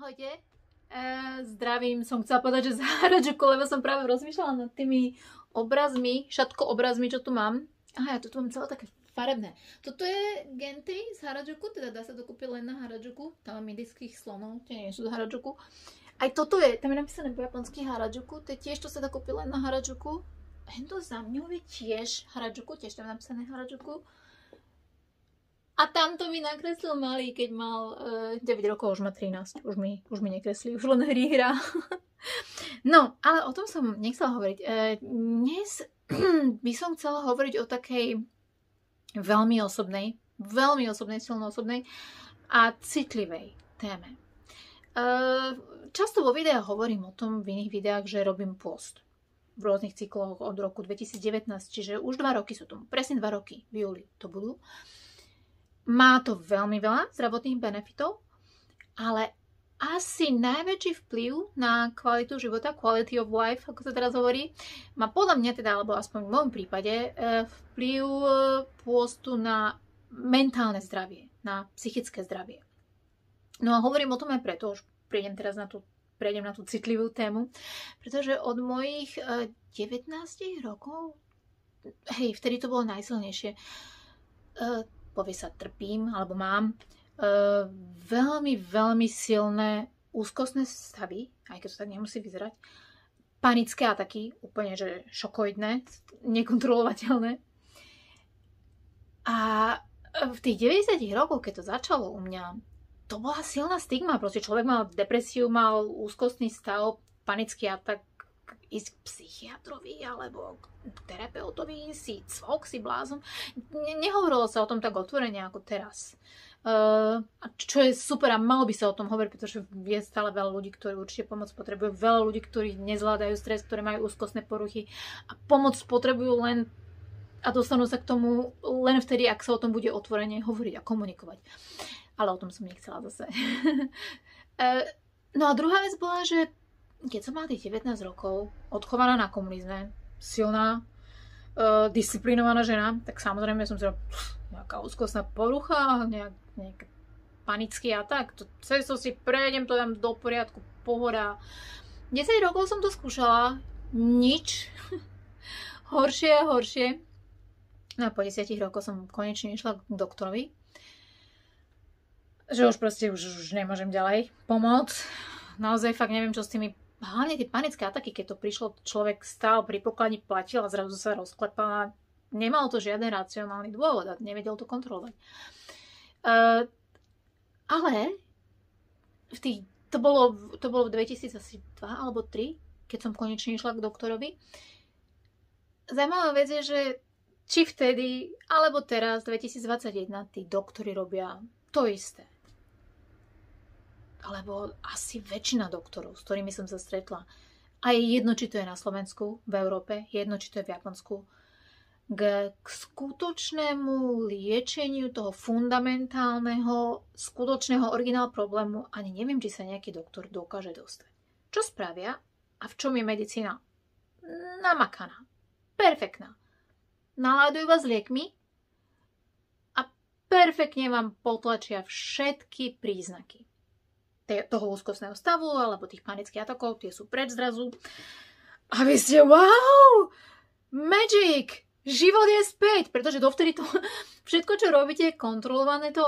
Ahojte, zdravím, som chcela povedať, že z Harajuku, lebo som práve rozmýšľala nad tými obrazmi, šatko obrazmi, čo tu mám. Aha, ja tu mám celé také farebné. Toto je Genty z Harajuku, teda dá sa dokúpiť len na Harajuku. Tam mám indických slonov, tie nie sú z Harajuku. Aj toto je, tam je napísané po japonsky Harajuku, to je tiež, to sa dá kúpiť len na Harajuku. Hento za mňou je tiež Harajuku, tiež tam je napísané Harajuku. A tamto mi nakreslil malý, keď mal 9 rokov, už má 13. Už mi nekreslí, už len hrá. No, ale o tom som nechcela hovoriť. Dnes by som chcela hovoriť o takej veľmi osobnej, silno osobnej a citlivej téme. Často vo videách hovorím o tom v iných videách, že robím post v rôznych cykloch od roku 2019, čiže už 2 roky sú tomu. Presne 2 roky v júli to budú. Má to veľmi veľa zdravotných benefitov, ale asi najväčší vplyv na kvalitu života, quality of life, ako sa teraz hovorí, má podľa mňa teda, alebo aspoň v môjom prípade, vplyv pôstu na mentálne zdravie, na psychické zdravie. No a hovorím o tom aj preto, už prejdem na tú citlivú tému, pretože od mojich 19 rokov, vtedy to bolo najsilnejšie, povie sa trpím, alebo mám veľmi silné úzkostné stavy, aj keď to tak nemusí vyzerať, panické ataky, úplne že šokoidné, nekontrolovateľné. A v tých 90 rokoch, keď to začalo u mňa, to bola silná stigma, proste človek mal depresiu, mal úzkostný stav, panický atak, ísť k psychiatrovi alebo k terapeutovi, si cvok, si blázon. Nehovorilo sa o tom tak otvorene ako teraz. Čo je super a malo by sa o tom hovoriť, pretože je stále veľa ľudí, ktorí určite pomoc potrebujú, veľa ľudí, ktorí nezvládajú stres, ktorí majú úzkostné poruchy a pomoc potrebujú len a dostanú sa k tomu len vtedy, ak sa o tom bude otvorene hovoriť a komunikovať. Ale o tom som nechcela zase. No a druhá vec bola, že keď som mala tých 19 rokov, odchovaná na komunizme, silná, disciplinovaná žena, tak samozrejme som si nejaká úzkostná porucha, nejaký panický atak, cesto si prejdem, to dám do poriadku, pohoda. 10 rokov som to skúšala, nič, horšie a horšie. No a po 10 rokoch som konečne išla k doktorovi, že už proste už nemôžem ďalej pomôcť. Naozaj fakt neviem, čo s tými hlavne tie panické ataky, keď to prišlo, človek stál pri pokladni, platil a zrazu sa rozklepal. Nemal to žiaden racionálny dôvod a nevedel to kontrolovať. Ale to bolo v 2002 alebo 2003, keď som konečne išla k doktorovi. Zaujímavá vec je, že či vtedy, alebo teraz, 2021, tí doktori robia to isté. Alebo asi väčšina doktorov, s ktorými som sa stretla. A je jedno, či to je na Slovensku, v Európe, jedno, či to je v Japonsku. K skutočnému liečeniu toho fundamentálneho, skutočného originál problému ani neviem, či sa nejaký doktor dokáže dostať. Čo spravia a v čom je medicína namakaná, perfektná. Naládujú vás liekmi a perfektne vám potlačia všetky príznaky toho úzkostného stavu alebo tých panických atakov, tie sú preč zrazu. A vy ste, wow, magic, život je späť, pretože dovtedy to všetko, čo robíte, je kontrolované, to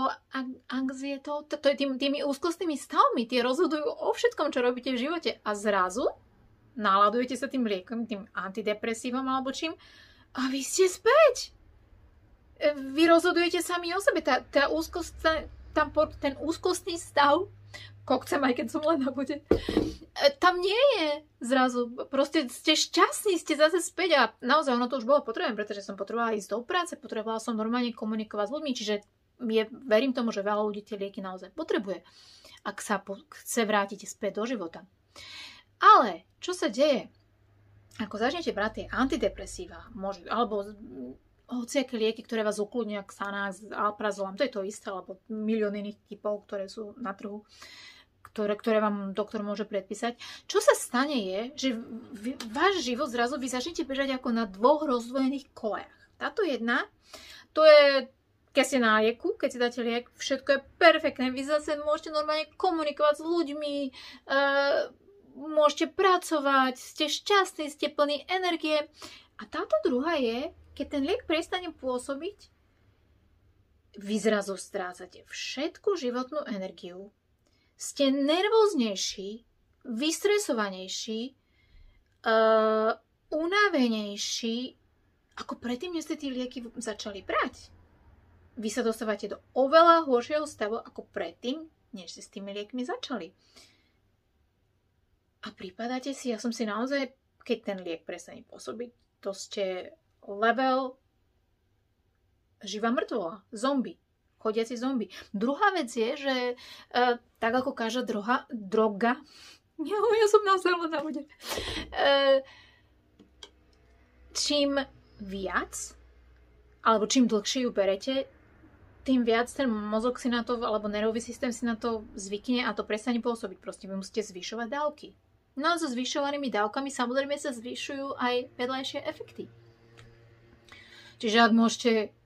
je tými úzkostnými stavmi, tie rozhodujú o všetkom, čo robíte v živote. A zrazu naladujete sa tým liekom, tým antidepresívom alebo čím a vy ste späť. Vy rozhodujete sami o sebe. Tá úzkosť, ten úzkostný stav, kokcem, aj keď som len na vode, tam nie je zrazu. Proste ste šťastní, ste zase späť a naozaj ono to už bolo potrebné, pretože som potrebovala ísť do práce, potrebovala som normálne komunikovať s ľuďmi, čiže verím tomu, že veľa ľudí tie lieky naozaj potrebuje, ak sa chce vrátiť späť do života. Ale čo sa deje? Ako začnete brať tie antidepresíva, alebo hociaké lieky, ktoré vás ukludnia, Xanax, Alprazolam, to je to isté, alebo milión iných typov, ktoré sú na trhu, ktoré vám doktor môže predpísať. Čo sa stane je, že váš život zrazu vy začnete bežať ako na 2 rozdvojených kolejach. Táto jedna, to je keď ste na lieku, keď si dáte liek, všetko je perfektné. Vy zase môžete normálne komunikovať s ľuďmi, môžete pracovať, ste šťastní, ste plní energie. A táto druhá je, keď ten liek prestane pôsobiť, vy zrazu strácate všetku životnú energiu, ste nervóznejší, vystresovanejší, unavenejší, ako predtým, než ste tie lieky začali brať. Vy sa dostávate do oveľa horšieho stavu, ako predtým, než ste s tými liekmi začali. A pripadáte si, ja som si naozaj, keď ten liek prestane pôsobiť, to ste level živá mŕtvola, zombie, chodiaci zombie. Druhá vec je, že tak ako každá droga, ja som naozaj na vode, čím viac, alebo čím dlhšie ju berete, tým viac ten mozog si na to, alebo nervový systém si na to zvykne a to prestane pôsobiť. Proste vy musíte zvyšovať dávky. No a so zvyšovanými dávkami samozrejme sa zvyšujú aj vedľajšie efekty. Čiže ak môžete...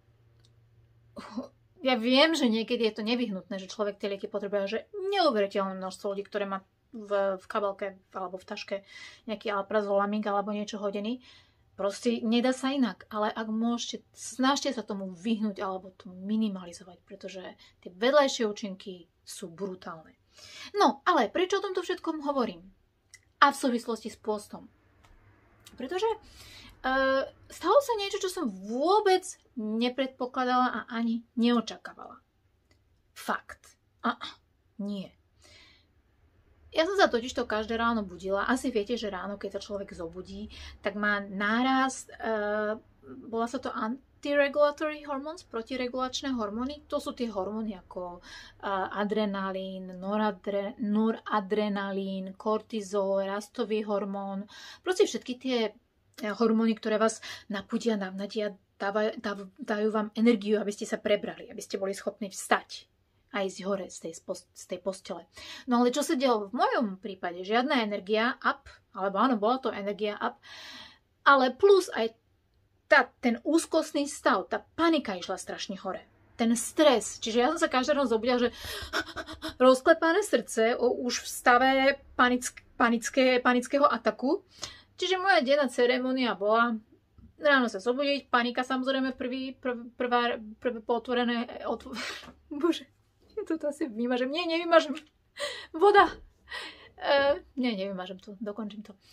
Ja viem, že niekedy je to nevyhnutné, že človek tie lieky potrebuje, že neuveriteľné množstvo ľudí, ktoré má v kabelke alebo v taške nejaký alprazolamík alebo niečo hodený. Proste nedá sa inak. Ale ak môžete, snažte sa tomu vyhnúť alebo to minimalizovať, pretože tie vedľajšie účinky sú brutálne. No, ale prečo o tomto všetkom hovorím? A v súvislosti s pôstom. Pretože stalo sa niečo, čo som vôbec nepredpokladala a ani neočakávala. Fakt. Nie. Ja som sa totižto každé ráno budila. Asi viete, že ráno, keď sa človek zobudí, tak má nárast, volá sa to anti-regulatory hormones, protiregulačné hormóny. To sú tie hormóny ako adrenalín, noradrenalín, kortizol, rastový hormón. Proste všetky tie hormóny, ktoré vás napudia, navnadia, dajú vám energiu, aby ste sa prebrali, aby ste boli schopní vstať a ísť hore z tej postele. No ale čo sa dialo v mojom prípade? Žiadna energia up, alebo áno, bola to energia up, ale plus aj ten úzkostný stav, tá panika išla strašne hore. Ten stres. Čiže ja som sa každý ráno zobudila, že rozklepané srdce už v stave panického ataku. Čiže moja denná ceremónia bola ráno sa zobudiť, panika samozrejme prvé potvorené... Bože, ja to asi vymažem. Nie, nevymažem. Voda. Nevymažem to, dokončím to.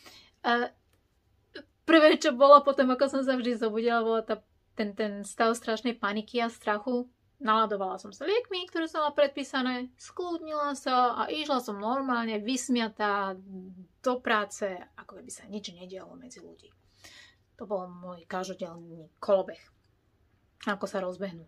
Prvé, čo bolo potom, ako som sa vždy zobudila, bola ten stav strašnej paniky a strachu. Naladovala som sa liekmi, ktoré som mala predpísané, skľudnila sa a išla som normálne vysmiatá do práce, ako by sa nič nedialo medzi ľudí. To bol môj každodenný kolobeh. Ako sa rozbehnúť.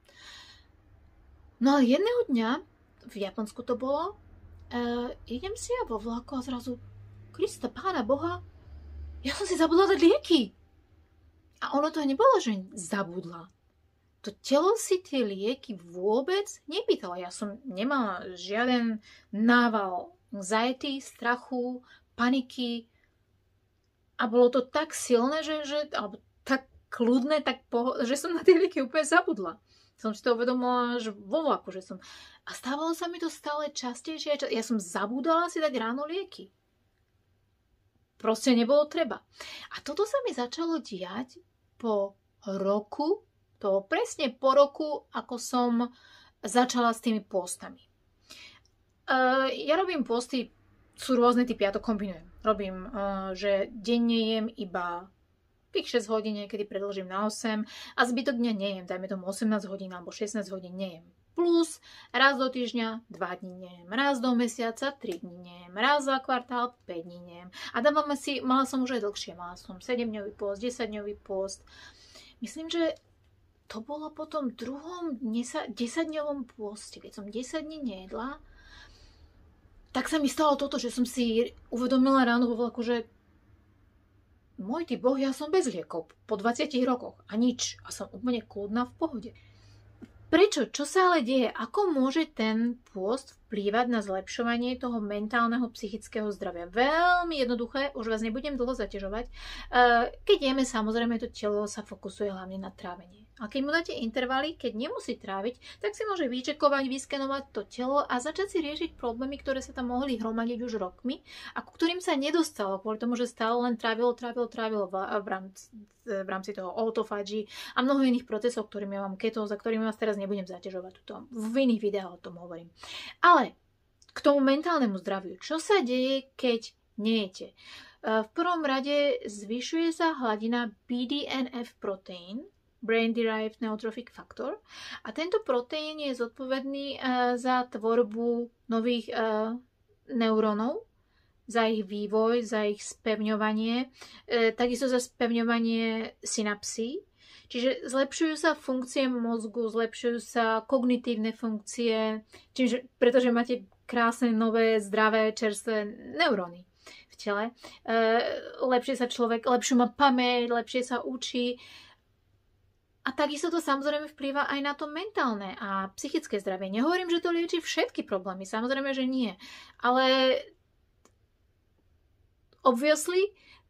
No ale jedného dňa, v Japonsku to bolo, idem si ja vo vlaku a zrazu, Krista, Pána Boha, ja som si zabudla dať lieky. A ono to nebolo, že zabudla. To telo si tie lieky vôbec nepýtalo. Ja som nemala žiaden nával anxiety, strachu, paniky. A bolo to tak silné, alebo tak kľudné, že som na tie lieky úplne zabudla. Som si to uvedomila až vo vlaku, že som... A stávalo sa mi to stále častejšie. Ja som zabudala si dať ráno lieky. Proste nebolo treba. A toto sa mi začalo diať po roku, to presne po roku, ako som začala s tými pôstami. Ja robím pôsty, sú rôzne typy, ja to kombinujem. Robím, že denne jem iba tých 6 hodín, niekedy predĺžim na 8 a zbytok dňa nejem, dajme tomu 18 hodín alebo 16 hodín nejem. Plus raz do týždňa 2 dní nejem, raz do mesiaca 3 dní nejem, raz za kvartál 5 dní nejem. A dávame si, mala som už aj dlhšie, mala som 7-dňový pôst, 10-dňový pôst. Myslím, že to bolo potom druhom 10-dňovom pôste, keď som 10 dní nejedla, tak sa mi stalo toto, že som si uvedomila ráno vo vlaku, že môj ty Boh, ja som bez liekov po 20 rokoch a nič. A som úplne kľudná v pohode. Prečo? Čo sa ale deje? Ako môže ten pôst vplývať na zlepšovanie toho mentálneho, psychického zdravia? Veľmi jednoduché, už vás nebudem dlho zaťažovať. Keď jeme, samozrejme to telo sa fokusuje hlavne na trávenie. A keď mu dáte intervaly, keď nemusí tráviť, tak si môže vyčekovať, vyskenovať to telo a začať si riešiť problémy, ktoré sa tam mohli hromadiť už rokmi a ku ktorým sa nedostalo, kvôli tomu, že stále len trávilo v rámci toho autofágy a mnoho iných procesov, ktorými ja mám ketóz, za ktorými vás teraz nebudem zaťažovať. V iných videách o tom hovorím. Ale k tomu mentálnemu zdraviu. Čo sa deje, keď nejete? V prvom rade zvyšuje sa hladina BDNF proteín, Brain Derived Neurotrophic Factor. A tento proteín je zodpovedný za tvorbu nových neurónov, za ich vývoj, za ich spevňovanie, takisto za spevňovanie synapsí. Čiže zlepšujú sa funkcie mozgu, zlepšujú sa kognitívne funkcie, pretože máte krásne, nové, zdravé, čerstvé neuróny v tele. Lepšiu má pamäť, lepšie sa učí. A takisto to samozrejme vplýva aj na to mentálne a psychické zdravie. Nehovorím, že to lieči všetky problémy, samozrejme, že nie. Ale obviously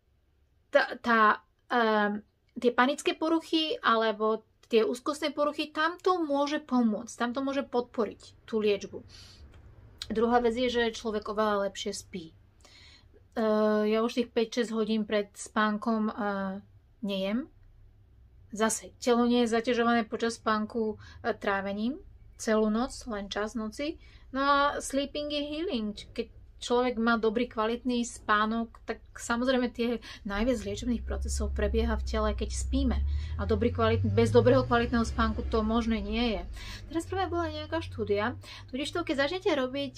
tie panické poruchy alebo tie úzkostné poruchy, tam to môže pomôcť, tam to môže podporiť tú liečbu. Druhá vec je, že človek oveľa lepšie spí. Ja už tých 5-6 hodín pred spánkom nejem. Zase, telo nie je zaťažované počas spánku trávením celú noc, len čas noci. No a sleeping je healing. Keď človek má dobrý kvalitný spánok, tak samozrejme tie najviac liečebných procesov prebieha v tele, keď spíme. A bez dobrého kvalitného spánku to možné nie je. Teraz práve bola nejaká štúdia, totižto keď začnete robiť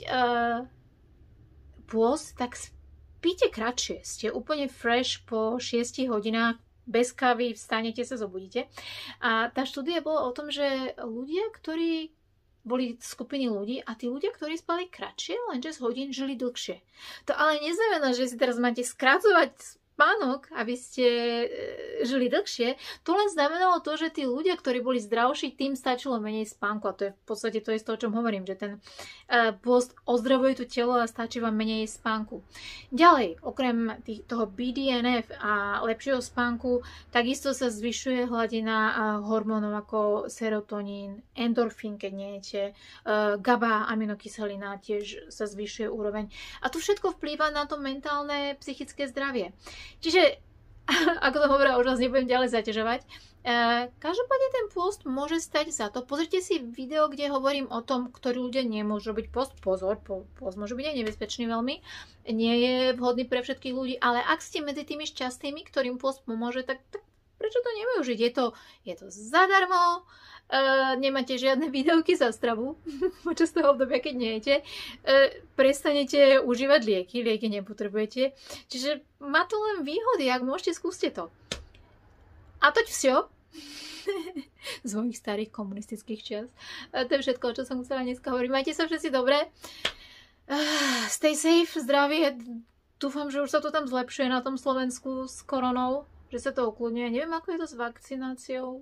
pôst, tak spíte kratšie. Ste úplne fresh po 6 hodinách, bez kávy, vstanete sa, zobudíte. A tá štúdia bola o tom, že ľudia, ktorí boli skupiny ľudí a tí ľudia, ktorí spali kratšie, len 6 hodín, žili dlhšie. To ale neznamená, že si teraz máte skracovať spánok, aby ste žili dlhšie. To len znamenalo to, že tí ľudia, ktorí boli zdravší, tým stačilo menej spánku. A to je v podstate to isté, o čom hovorím, že ten pôst ozdravuje to telo a stačí vám menej spánku. Ďalej, okrem toho BDNF a lepšieho spánku, takisto sa zvyšuje hladina hormónov ako serotonín, endorfín, keď nejete, GABA, aminokyselina, tiež sa zvyšuje úroveň. A to všetko vplýva na to mentálne, psychické zdravie. Čiže, ako som hovorila, už vás nebudem ďalej zaťažovať. Každopádne ten pôst môže stať za to. Pozrite si video, kde hovorím o tom, ktorí ľudia nemôžu robiť pôst. Pozor, pôst môže byť aj nebezpečný veľmi. Nie je vhodný pre všetkých ľudí, ale ak ste medzi tými šťastnými, ktorým pôst pomôže, tak prečo to nevyužiť? Je to zadarmo, nemáte žiadne výdavky za stravu počas toho obdobia, keď nejete. Prestanete užívať lieky nepotrebujete. Čiže má to len výhody, ak môžete, skúste to. A toť vsio z mojich starých komunistických čias. To je všetko, čo som chcela dneska hovoriť. Majte sa všetci dobre. Stay safe, zdravie. Dúfam, že už sa to tam zlepšuje na tom Slovensku s koronou, že sa to ukludňuje. Neviem, ako je to s vakcináciou.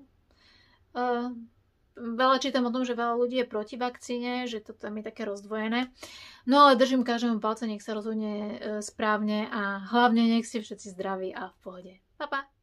Veľa čítam o tom, že veľa ľudí je proti vakcíne, že to tam je také rozdvojené. No ale držím každému palce, nech sa rozhodne správne a hlavne nech ste všetci zdraví a v pohode. Pa, pa.